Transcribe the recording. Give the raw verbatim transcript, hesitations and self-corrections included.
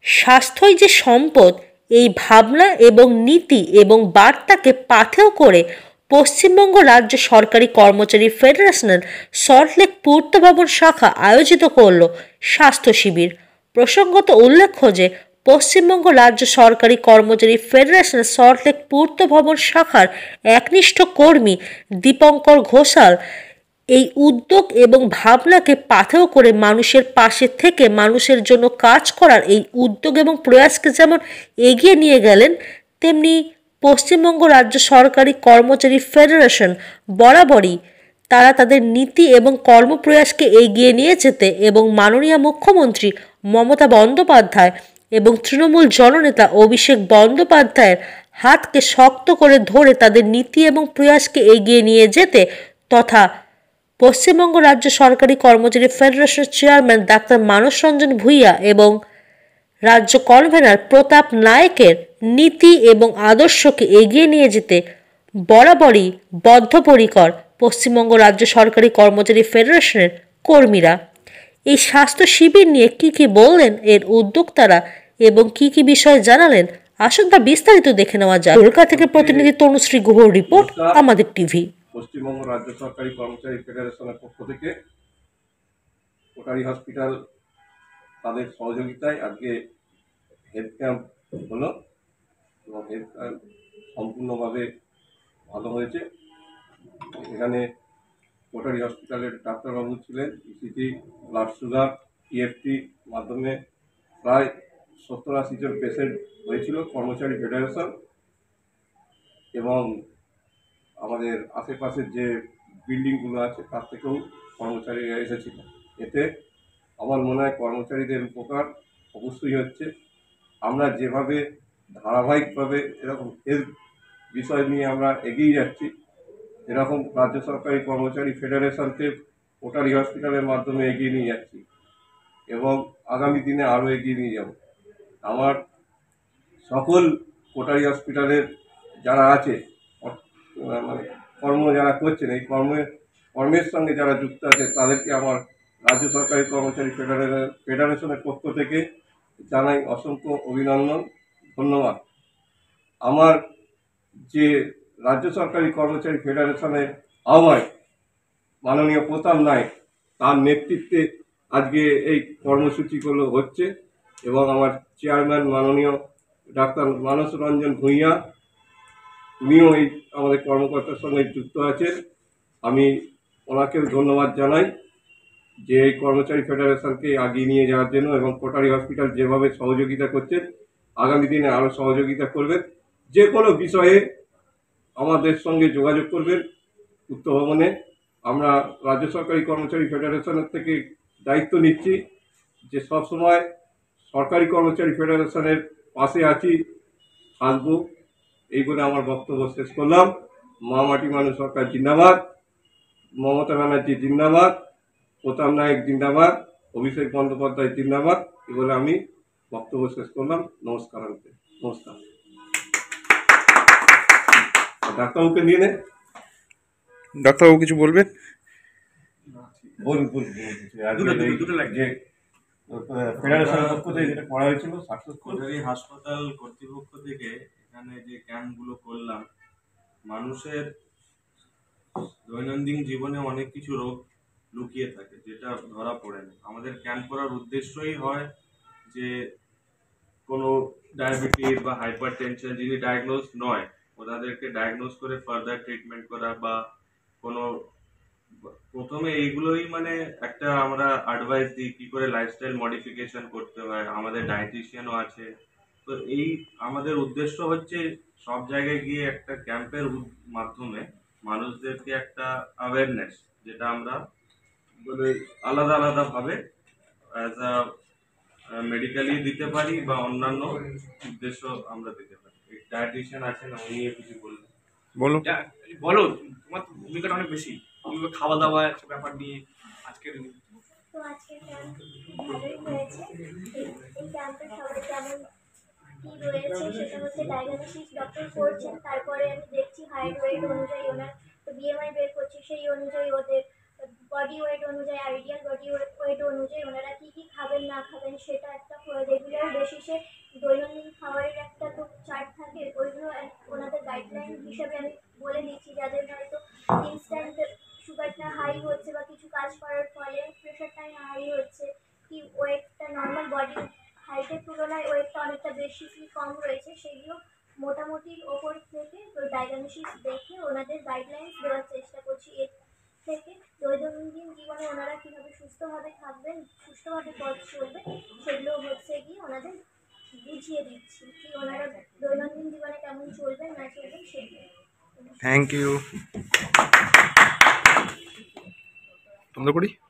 স্বাস্থ্যই যে সম্পদ, এই ভাবনা এবং নীতি এবং বার্তাকে পাথেয় করে পশ্চিমবঙ্গ রাজ্য সরকারি কর্মচারী ফেডারেশনের সল্টলেক পূর্ত ভবন শাখা আয়োজিত করল স্বাস্থ্য শিবির। প্রসঙ্গত উল্লেখ্য যে পশ্চিমবঙ্গ রাজ্য সরকারি কর্মচারী ফেডারেশনের সল্টলেক পূর্ত ভবন শাখার একনিষ্ঠ কর্মী দীপঙ্কর ঘোষাল এই উদ্যোগ এবং ভাবনাকে পাথেয় করে মানুষের পাশে থেকে মানুষের জন্য কাজ করার এই উদ্যোগ এবং প্রয়াসকে যেমন এগিয়ে নিয়ে গেলেন, তেমনি পশ্চিমবঙ্গ রাজ্য সরকারি কর্মচারী ফেডারেশন বরাবরই তারা তাদের নীতি এবং কর্মপ্রয়াসকে এগিয়ে নিয়ে যেতে এবং মাননীয় মুখ্যমন্ত্রী মমতা বন্দ্যোপাধ্যায় এবং তৃণমূল জননেতা অভিষেক বন্দ্যোপাধ্যায়ের হাতকে শক্ত করে ধরে তাদের নীতি এবং প্রয়াসকে এগিয়ে নিয়ে যেতে তথা পশ্চিমবঙ্গ রাজ্য সরকারি কর্মচারী ফেডারেশনের চেয়ারম্যান ডাক্তার মানস রঞ্জন ভূঁইয়া এবং রাজ্য কনভেনার প্রতাপ নায়েকের নীতি এবং আদর্শকে এগিয়ে নিয়ে যেতে বরাবরই বদ্ধপরিকর পশ্চিমবঙ্গ রাজ্য সরকারি কর্মচারী ফেডারেশনের কর্মীরা। এই স্বাস্থ্য শিবির নিয়ে কী কী বললেন এর উদ্যোক্তারা এবং কী কী বিষয় জানালেন, আসুন তা বিস্তারিত দেখে নেওয়া যায়। কলকাতা থেকে প্রতিনিধি তনুশ্রী গুহর রিপোর্ট, আমাদের টিভি। পশ্চিমবঙ্গ রাজ্য সরকারি কর্মচারী ফেডারেশনের পক্ষ থেকে কোটারি হসপিটাল তাদের সহযোগিতায় আজকে হেলথ ক্যাম্প হলো এবং হেলথ ক্যাম্প সম্পূর্ণভাবে ভালো হয়েছে। এখানে কোটারি হসপিটালের ডাক্তারবাবু ছিলেন, ইসিজি, ব্লাড সুগার, ইএফটি মাধ্যমে প্রায় সত্তর আশি জন পেশেন্ট হয়েছিল কর্মচারী ফেডারেশন এবং আমাদের আশেপাশের যে বিল্ডিংগুলো আছে তার থেকেও কর্মচারীরা এসেছিল। এতে আমার মনে হয় কর্মচারীদের উপকার অবশ্যই হচ্ছে। আমরা যেভাবে ধারাবাহিকভাবে এরকম হেলথ বিষয় নিয়ে আমরা এগিয়ে যাচ্ছি, এরকম রাজ্য সরকারি কর্মচারী ফেডারেশনকে কোটারি হসপিটালের মাধ্যমে এগিয়ে নিয়ে যাচ্ছি এবং আগামী দিনে আরও এগিয়ে নিয়ে যাব। আমার সকল কোটারি হসপিটালের যারা আছে মানে কর্ম যারা করছেন, এই কর্মের কর্মের সঙ্গে যারা যুক্ত আছে তাদেরকে আমার রাজ্য সরকারি কর্মচারী ফেডারেশন ফেডারেশনের পক্ষ থেকে জানাই অসংখ্য অভিনন্দন, ধন্যবাদ। আমার যে রাজ্য সরকারি কর্মচারী ফেডারেশনের আহ্বায়ক মাননীয় প্রতাপ নায়েক, তার নেতৃত্বে আজকে এই কর্মসূচিগুলো হচ্ছে এবং আমার চেয়ারম্যান মাননীয় ডাক্তার মানস রঞ্জন ভূঁইয়া, উনিও এই আমাদের কর্মকর্তার সঙ্গে যুক্ত আছেন। আমি ওনাকেও ধন্যবাদ জানাই যে এই কর্মচারী ফেডারেশনকে এগিয়ে নিয়ে যাওয়ার জন্য এবং কোটারি হসপিটাল যেভাবে সহযোগিতা করছেন আগামী দিনে আরও সহযোগিতা করবেন। যে কোনো বিষয়ে আমাদের সঙ্গে যোগাযোগ করবেন পূর্ত ভবনে। আমরা রাজ্য সরকারি কর্মচারী ফেডারেশনের থেকে দায়িত্ব নিচ্ছি যে সবসময় সরকারি কর্মচারী ফেডারেশনের পাশে আছি, থাকবো। এই বলে আমার বক্তব্য শেষ করলাম। মা মাটি মানুষ সরকার জিন্দাবাদ, মমতা ব্যানার্জি জিন্দাবাদ, প্রতাপ নায়েক জিন্দাবাদ, অভিষেক বন্দ্যোপাধ্যায় জিন্দাবাদ। এই বলে আমি বক্তব্য শেষ করলাম। নমস্কার। নমস্কার। ডাক্তারবাবুকে নিয়ে নেন। ডাক্তারবাবু কিছু বলবেন? বলুন বলুন যে ফেডারেশনের পক্ষ থেকে যেটা করা হয়েছিল কোটারি হাসপাতাল কর্তৃপক্ষ থেকে এখানে যে ক্যাম্পগুলো করলাম, মানুষের দৈনন্দিন জীবনে অনেক কিছু রোগ লুকিয়ে থাকে যেটা ধরা পড়ে না। আমাদের ক্যাম্প করার উদ্দেশ্যই হয় যে কোনো ডায়াবেটিস বা হাইপার টেনশন যিনি ডায়াগনোজ নয় ওনাদেরকে ডায়াগনোজ করে ফার্দার ট্রিটমেন্ট করা, বা কোনো প্রথমে এইগুলোই মানে একটা আমরা অ্যাডভাইস দিই কী করে লাইফস্টাইল মডিফিকেশন করতে হয়। আমাদের ডায়েটিশিয়ানও আছে। তো এই আমাদের উদ্দেশ্য হচ্ছে সব জায়গায় গিয়ে একটা ক্যাম্পের মাধ্যমে মানুষদেরকে একটা অ্যাওয়ারনেস, যেটা আমরা মানে আলাদা আলাদাভাবে অ্যাজ আ মেডিকেলি দিতে পারি বা অন্যান্য উদ্দেশ্য আমরা দিতে পারি। ডায়েটিশিয়ান আছেন, উনি কিছু বলবেন। বলো বলো, তোমার ভূমিকাটা অনেক বেশি। কিভাবে খাওয়া দাওয়া একটা ব্যাপার নিয়ে আজকের তো আজকের ক্যাম্প ভালোই হয়েছে। এই ক্যাম্পে সবাই যেমন কি রয়েছে সেটা হচ্ছে ডায়াগনোসিস ডক্টর করছেন, তারপরে আমি দেখছি হাইট ওয়েট অনুযায়ী ওনার বিএমআই বের করছি, সেই অনুযায়ী ওদের বডি ওয়েট অনুযায়ী আইডিয়াল বডি ওয়েট অনুযায়ী ওনারা কী কী খাবেন না খাবেন সেটা একটা রেগুলার বেসিসে দৈনন্দিন খাবারের একটা তো চার্ট থাকে, ওইগুলো এক- ওনাদের গাইডলাইন হিসেবে আমি বলে দিচ্ছি, যাদের হয়তো ইনস্ট্যান্ট সুগারটা হাই হচ্ছে বা কিছু কাজ করার ফলে প্রেশারটা হাই হচ্ছে, কি ওয়েটটা নর্মাল বডি হাইটের তুলনায় ওয়েটটা অনেকটা বেশি কি কম রয়েছে, সেগুলো মোটামুটির ওপর থেকে তো ডায়াগনোসিস দেখে ওনাদের গাইডলাইন্স দেওয়ার চেষ্টা করছি। এর থেকে দৈনন্দিন জীবনে ওনারা কীভাবে সুস্থভাবে থাকবেন, সুস্থভাবে পথ চলবে, সেগুলো হচ্ছে গিয়ে ওনাদের বুঝিয়ে দিচ্ছি, কি ওনারা দৈনন্দিন জীবনে কেমন চলবেন না চলবেন সেগুলো। Thank you. বন্ধ করি।